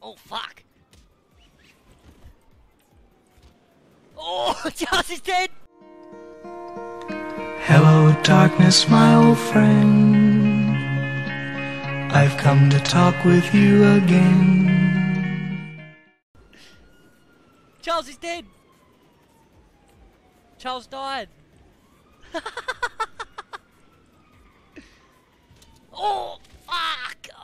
Oh, fuck. Oh, Charles is dead. Hello, darkness, my old friend. I've come to talk with you again. Charles is dead. Charles died. Oh, fuck.